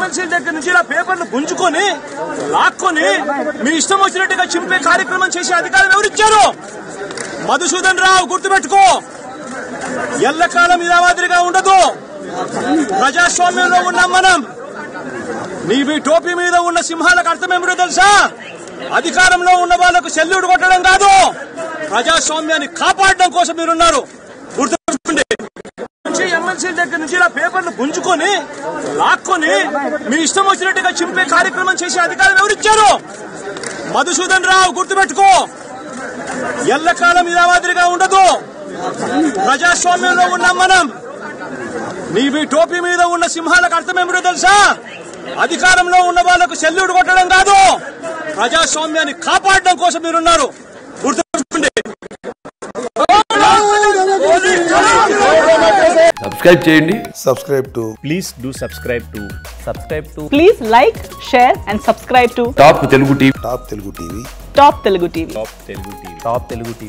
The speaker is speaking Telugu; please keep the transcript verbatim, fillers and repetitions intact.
ఎమ్మెల్సీ దగ్గర నుంచి ఇలా పేపర్లు గుంజుకొని లాక్కొని మీ ఇష్టం వచ్చినట్టుగా చింపే కార్యక్రమం చేసే అధికారం ఎవరిచ్చారు? మధుసూదన్ రావు గుర్తుపెట్టుకో, ఎల్లకాలం ఇలా మాదిరిగా ఉండదు. ప్రజాస్వామ్యంలో ఉన్నాం మనం. నీ మీ టోపీ మీద ఉన్న సింహాలకు అర్థమేమిటో తెలుసా? అధికారంలో ఉన్న వాళ్లకు సెల్యూట్ కొట్టడం కాదు, ప్రజాస్వామ్యాన్ని కాపాడడం కోసం మీరున్నారు. గుర్తుంచుకోండి. ఎమ్మెల్సీ దగ్గర నుంచి ఇలా పేపర్లు గుంజుకొని లాక్కొని మీ ఇష్టం వచ్చినట్టుగా చింపే కార్యక్రమం చేసే అధికారం ఎవరిచ్చారు? మధుసూదన్ రావు గుర్తుపెట్టుకో, ఎల్లకాలం ఇలా మాదిరిగా ఉండదు. ప్రజాస్వామ్యంలో ఉన్నాం మనం. నీ మీ టోపీ మీద ఉన్న సింహాలకు అర్థమేమిటో తెలుసా? అధికారంలో ఉన్న వాళ్లకు సెల్యూట్ కొట్టడం కాదు, ప్రజాస్వామ్యాన్ని కాపాడడం కోసం మీరున్నారు. గుర్తుంచుకోండి. సబ్స్క్రైబ్ చేయండి. Subscribe to please do subscribe to subscribe to please like, share and subscribe to top Telugu TV. Top Telugu TV. Top Telugu TV. Top Telugu TV. Top Telugu TV.